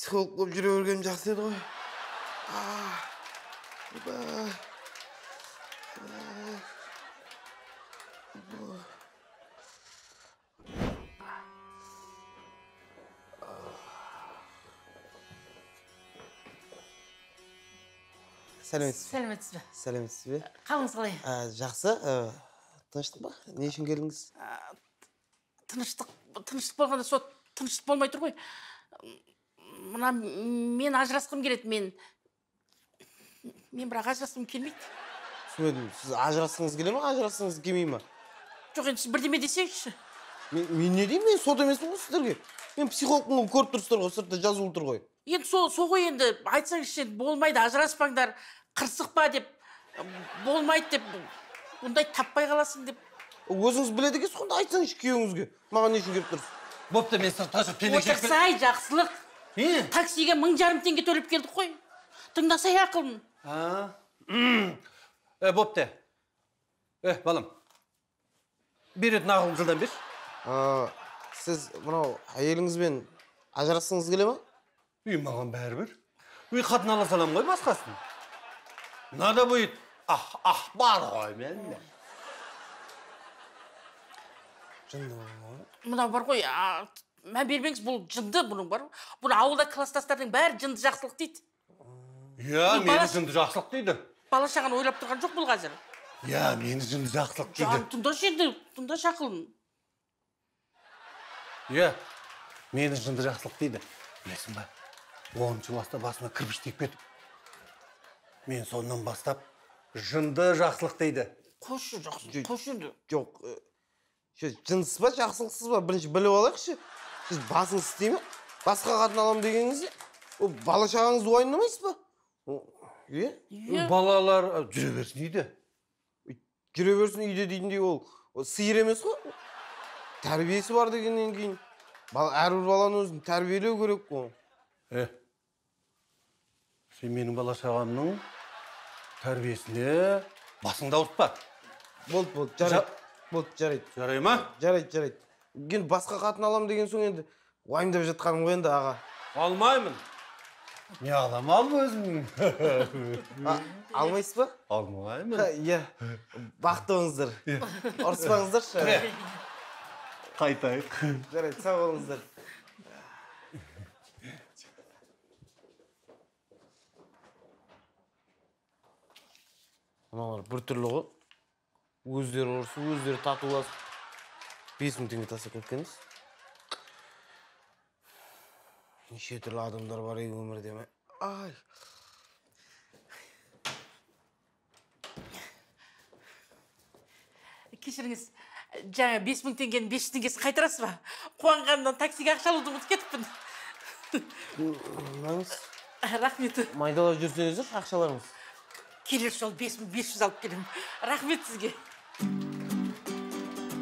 психолог болып жүре бергенім жақсы еді ғой. Сәлеметсіз бе? Сәлеметсіз бе? Қалыңыз қалай? Жақсы. Тыныштық ба? Не үшін келдіңіз? Тыныштық болғанда сол тыныштық болмай тұр ғой. Мына мен ажырасқым келеді, мен бірақ ажырасқым келмейді. Түсінбедім, сіз ажырасқыңыз келе ма, ажырасқыңыз келмей ма? Жоқ, енді сіз бірдеме десеңізші. Мен не деймін, мен сот емеспін ғой сіздерге. Мен психологпын, көріп тұрсыздар ғой, сыртта жазулы тұр ғой. Енді сол ғой, енді айтсаңызшы, болмайды, ажыраспаңдар, қырсықпа деп, болмайды деп, бұндай таппай қаласың деп. Өзіңіз біледі екенсіз, сонда айтсаңызшы күйеуіңізге. Маған не үшін келіп тұрсыз? Бопты, мен сыртқа шығып темекі шекпен. Отырсай, жақсылық. Таксиге 1500 теңге төлеп келдік қой. Тыңдасай ақылын. Бопты. Балам. Беретін ақылын жылдан бер. Сіз мынау әйеліңізбен ажырасқыңыз келе ма? Маған бәрібір. Қатын ала салам ғой басқасын. Нада бұйыт. Бар ғой мен. Жынды ғой. Мынау бар ғой, мән бермеңіз, бұл жынды бұның бар. Бұл ауылда класстастардың бәрі жынды жақсылық дейді. Мені жынды жақсылық дейді. Бала шағаны ойлап тұрған жоқ бұл қазір. Мені жынды жақсылық дейді. Тыңдашы енді, тыңдашы ақылын. Мені жынды жақсылық дейді. Білесің ба, 10-шы класста басыма кірпіш тиіп кетіп. Мен сонынан бастап жынды жақсылық дейді. Қойшы жақсылық, қойшы енді. Жоқ, жынсыз ба, жақсылықсыз ба, бірінші біліп алайықшы. Сіз басыңыз істей ме? Басқа қатын алам дегеніңізде, бала шағаңызды уайымдамайсыз ба? Балалар жүре берсін үйде. Жүре берсін үйде дейтіндей ол сиыр емес қой. Тәрбиесі бар дегеннен кейін. Әрбір баланы өзін тәрбиелеу керек қой. Сен менің бала шағамның тәрбиесіне басыңды ауыртпа. Болды, жарайды. Жарай ма? Жарайды. Енді басқа қатын алам деген соң енді уайымдап жатқаным ғой енді аға. Алмаймын. Не алам, алма өзің. Алмайсыз ба? Алмаймын. Бақытты болыңыздар. Ұрыспаңыздаршы. Қайтайық. Жарайды, сау болыңыздар. Мыналар бір түрлі ғой. Өздері ұрысы, өздері татуласып. 5000 теңге тастап кеткенбіз. Неше түрлі адамдар бар өмірде ме? Кешіріңіз, жаңа 5000 теңгенің 500 теңгесін қайтарасыз ба? Қуанғаннан таксиге ақша алуды ұмытып кетіппін. Рахмет. Майдалап жүрсеңіздер ақшаларыңыз. Келер жол 5500 алып келемін. Рахмет сізге.